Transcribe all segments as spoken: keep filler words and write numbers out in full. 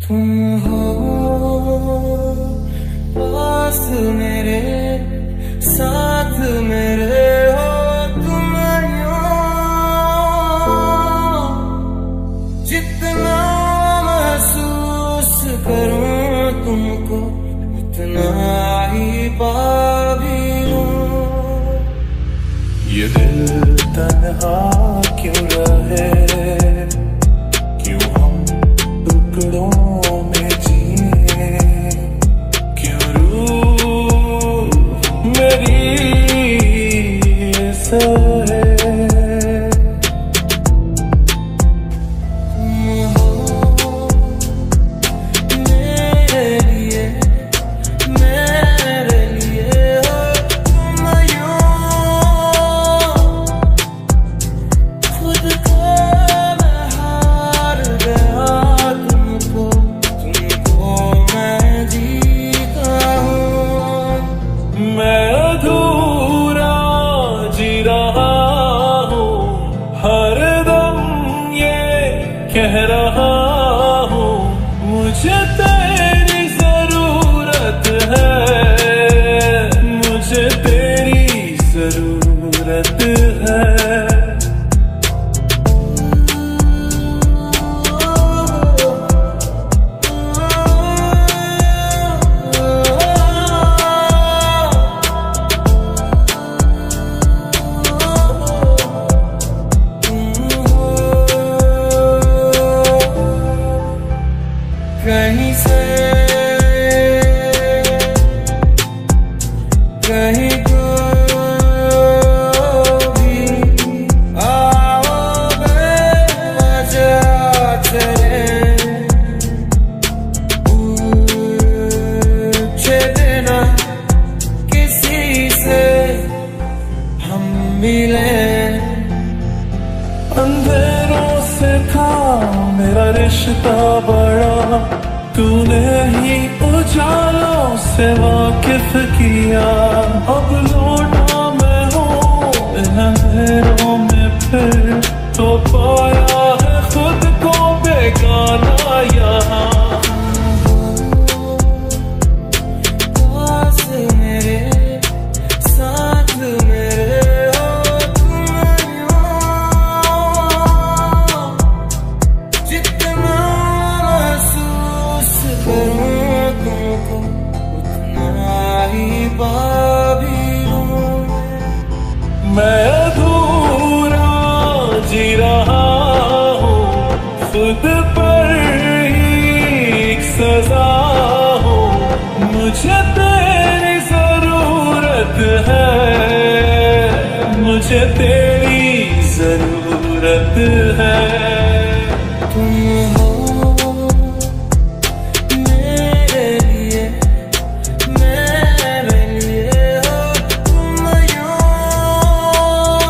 तुम हो पास मेरे, साथ मेरे हो तुम यूं। जितना महसूस करूं तुमको उतना ही पा भी लूं। ये दिल तन्हा क्यों रहे, क्यों हम टुकड़ों में जिए, क्यों रूह मेरी सहे। तुम हो मेरे लिए, मेरे लिए हो तुम यूं। खुद को मैं हार गया तुमको, तुमको मैं जीता हूँ। मैं अधूरा जी रहा हूँ, हर दम ये कह रहा हूँ, मुझे तेरी जरूरत है, मुझे तेरी जरूरत है। कहीं से कहीं को भी आओ बेवजह चले, पूछे बिना किसी से हम मिले। अंधेरों से था मेरा रिश्ता बड़ा, तूने ही उजालों से वाकिफ किया। अब लौटा मैं हूँ इन अंधेरों में फिर, तो पाया है खुद को बेगाना यहाँ। पास मेरे, साथ मेरे हो तुम यूं। जितना महसूस करूं तुमको उतना ही पा भी लूं। मैं अधूरा जी रहा हूँ, खुद पर ही एक सजा हूँ, मुझे तेरी जरूरत है, मुझे तेरी जरूरत है। तुम हो मेरे लिए, मेरे लिए हो तुम यूं।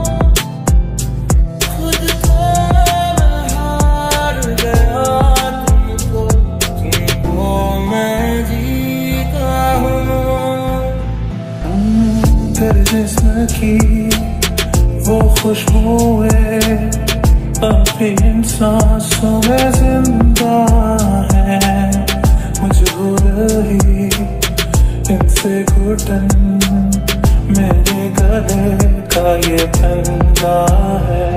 खुद को मैं हार गया तुमको, तुमको मैं जीता हूँ। तेरे जिस्म की वो खुशबुएं अभी इन सांसों में जिंदा है, मुझे हो रही इनसे घुटन, मेरे गले का ये फंदा है।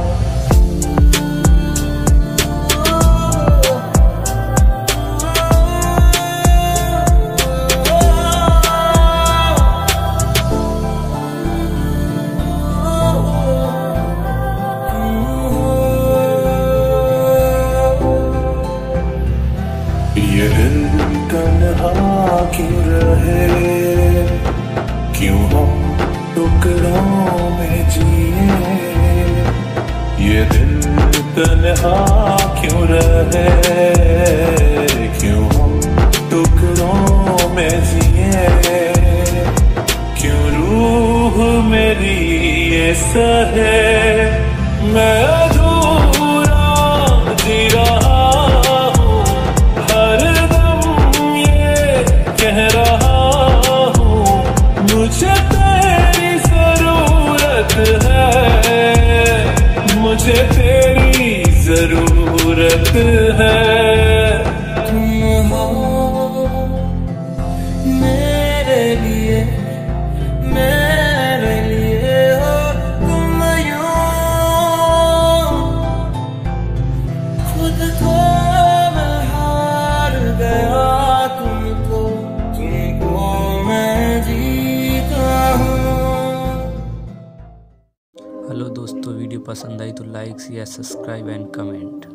ये दिल तन्हा क्यों रहे, क्यों हम टुकड़ों में जिए, ये दिल तन्हा क्यों रहे, क्यों हम टुकड़ों में जिए, क्यों रूह मेरी ये सहे। मैं अधूरा जी रहा हूँ, हर दम ये कह रहा हूँ, मुझे तेरी जरूरत है, मुझे तेरी जरूरत है। पसंद आई तो like share subscribe and comment.